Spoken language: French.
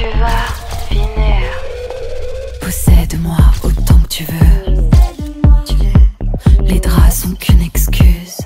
tu vas finir. Possède-moi autant que tu veux. Les draps sont qu'une excuse.